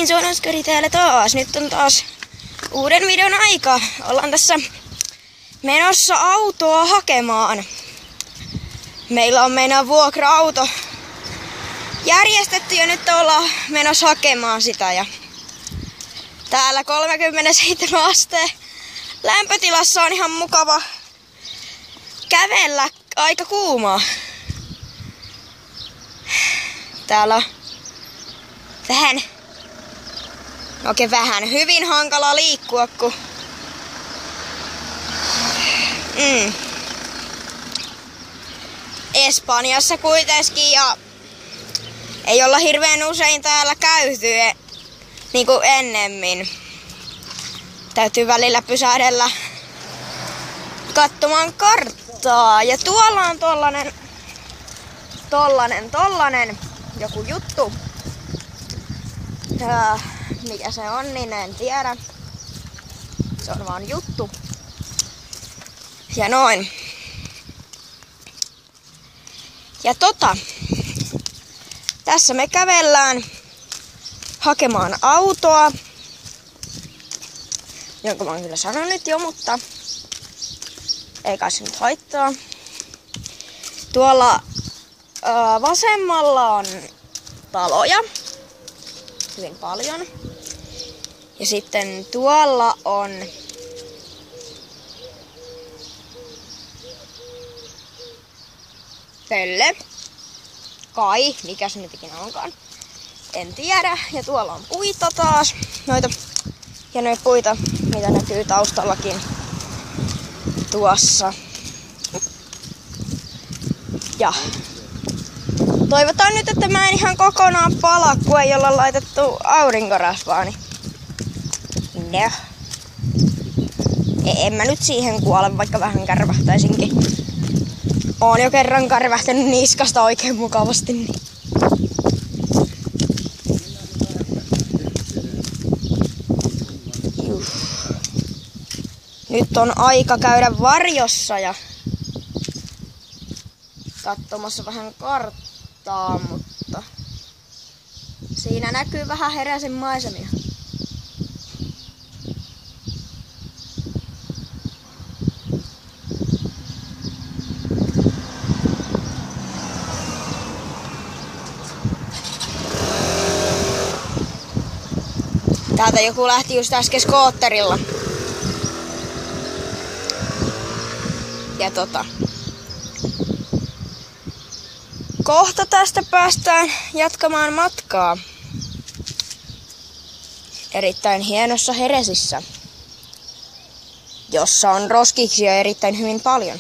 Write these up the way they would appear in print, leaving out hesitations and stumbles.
niin, Sonoskari täällä taas. Nyt on taas uuden videon aika. Ollaan tässä menossa autoa hakemaan. Meillä on meidän vuokra-auto järjestetty ja nyt ollaan menossa hakemaan sitä. Ja täällä 37 asteen lämpötilassa on ihan mukava kävellä, aika kuumaa. Täällä on hyvin hankala liikkua, kun Espanjassa kuitenkin ja ei olla hirveän usein täällä käyty niin kuin ennemmin. Täytyy välillä pysähdellä katsomaan karttaa. Ja tuolla on tollanen joku juttu. Mikä se on, niin en tiedä. Se on vaan juttu. Ja noin. Ja tässä me kävellään hakemaan autoa. Jonka mä oon kyllä sanonut jo, mutta ei kai se nyt haittaa. Tuolla vasemmalla on taloja. Hyvin paljon. Ja sitten tuolla on pöllö. Kai, mikä se nyt ikinä onkaan. En tiedä. Ja tuolla on puita taas. Noita hienoja puita, mitä näkyy taustallakin tuossa. Ja toivotaan nyt, että mä en ihan kokonaan pala, kun ei olla laitettu aurinkorasvaa. Niin no. En mä nyt siihen kuole, vaikka vähän kärvähtäisinkin. Oon jo kerran kärvähtänyt niskasta oikein mukavasti. Niin. Nyt on aika käydä varjossa ja katsomassa vähän karttaa, mutta siinä näkyy vähän Heresin maisemia. Täältä joku lähti just äsken skootterilla. Ja kohta tästä päästään jatkamaan matkaa. Erittäin hienossa Heresissä, jossa on roskiksia erittäin hyvin paljon.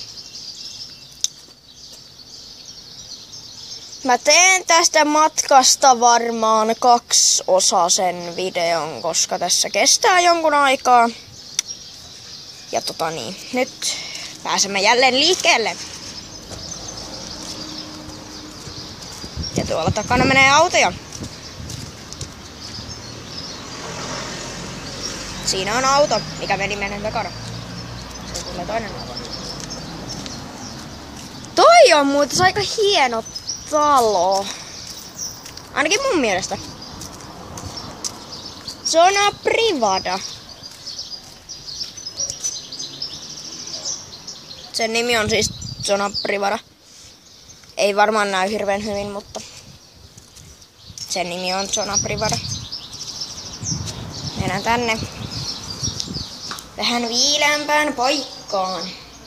Mä teen tästä matkasta varmaan 2-osaisen videon, koska tässä kestää jonkun aikaa. Ja nyt pääsemme jälleen liikkeelle. Ja tuolla takana menee autoja. Siinä on auto, mikä meni meidän takana. Se tulee toinen auto. Toi on muuten aika hieno talo. Ainakin mun mielestä. Zona Privada. Sen nimi on siis Zona Privada. Ei varmaan näy hirveän hyvin, mutta sen nimi on Zona Privada. Mennään tänne vähän viileämpään paikkaan.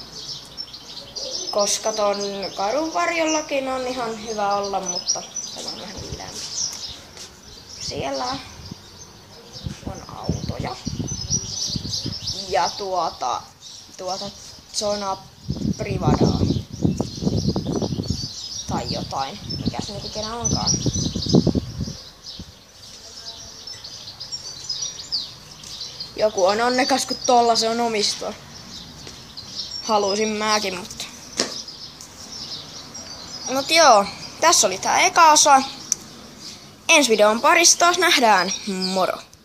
Koska ton kadun varjollakin on ihan hyvä olla, mutta tämä on vähän viileämpi. Siellä on autoja. Ja tuota Zona Privadaa. Tai jotain, mikä se nyt ikinä onkaan. Joku on onnekas, kun tolla se on omistua. Haluisin mäkin, mutta joo, tässä oli tää eka osa. Ensi videon parissa taas nähdään. Moro!